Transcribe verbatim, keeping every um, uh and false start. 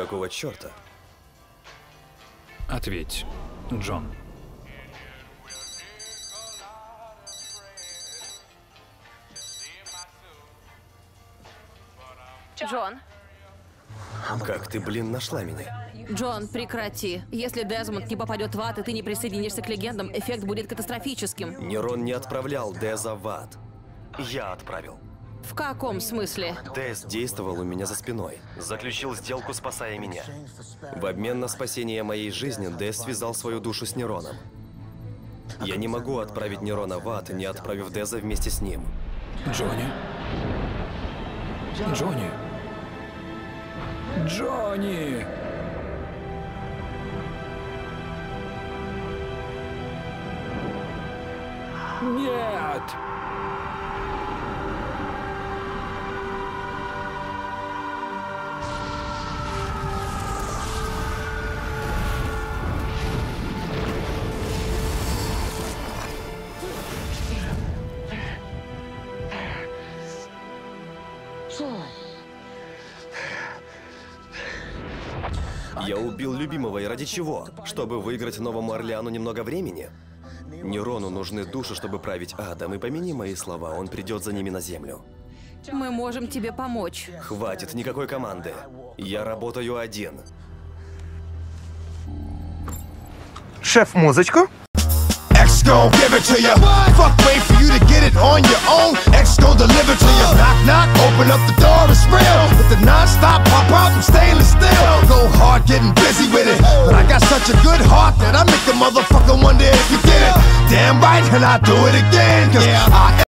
Какого черта? Ответь, Джон. Джон. Как ты, блин, нашла меня? Джон, прекрати. Если Дезмонд не попадет в ад, и ты не присоединишься к легендам, эффект будет катастрофическим. Нерон не отправлял Деза в ад. Я отправил. В каком смысле? Дез действовал у меня за спиной. Заключил сделку, спасая меня. В обмен на спасение моей жизни Дез связал свою душу с Нероном. Я не могу отправить Нерона в ад, не отправив Деза вместе с ним. Джонни? Джонни? Джонни! Нет! Я убил любимого, и ради чего? Чтобы выиграть Новому Орлеану немного времени? Нерону нужны души, чтобы править адом, и помяни мои слова, он придет за ними на землю. Мы можем тебе помочь. Хватит никакой команды. Я работаю один. Шеф, музычку. X gon' give it to ya. Fuck, wait for you to get it on your own. X gon' deliver to ya. Knock, knock, open up the door, it's real. With the non-stop pop out from stainless steel. Go hard, getting busy with it. But I got such a good heart that I make a motherfucker wonder if you did it. Damn right, and I do it again. Cause I